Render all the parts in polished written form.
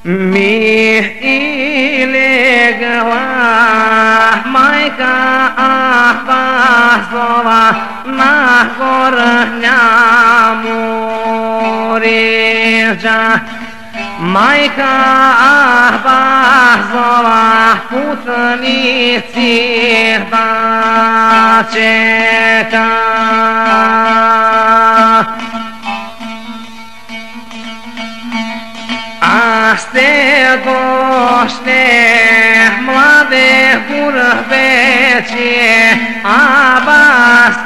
Mihilegăla, Maica Apasova, Nahor neamuregea, Maica Apasova, putăniții daceca. Aste doște, mlade burbece, abas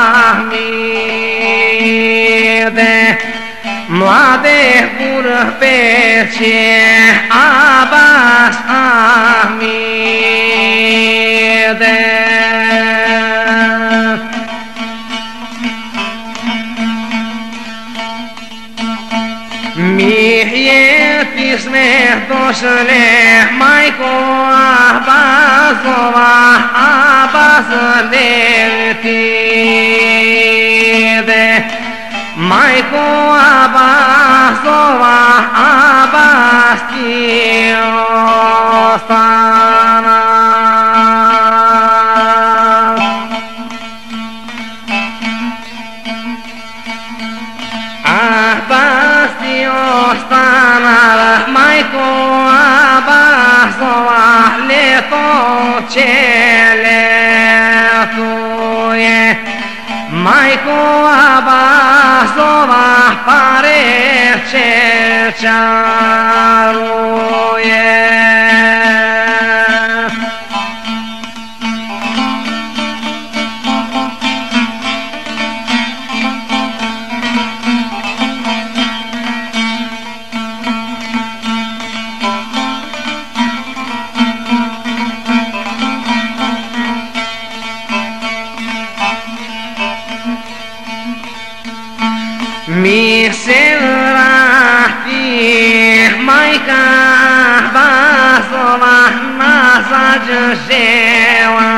amide, mlade burbece, abas amide. Doșle, Maico Abasova, Abasăletide, Maico Abasova, Abastiostana. Abastiostana, Maico Abasova, letocele tuie, Maico Abasova, pare ce cearuie. Miserati, Maica Abasova, Nazagejewa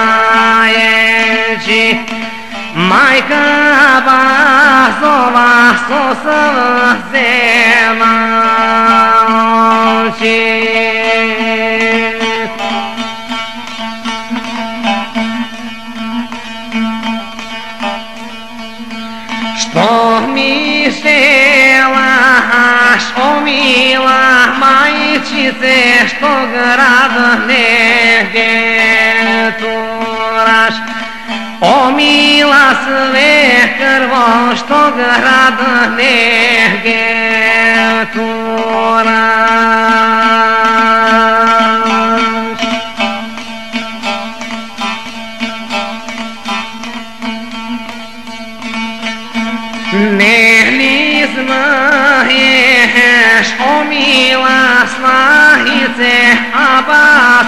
Eji, Maica Abasova, Sosăzema Что Мишелаш, о мила майчице, что град неге тураш, о мила свекърво, что град неге тураш. Nelizmăieș, o mila slahițe, abas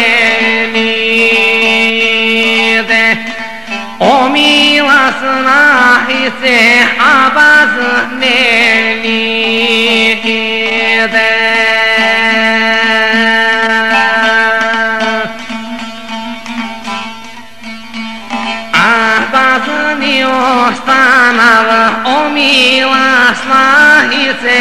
nelide, o mila slahițe, abas nelide. Ostanavă, o mila slahițe,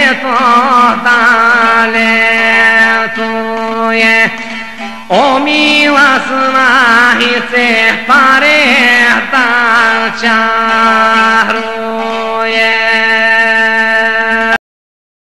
letotale tuie, o mila slahițe, pare ta cearu.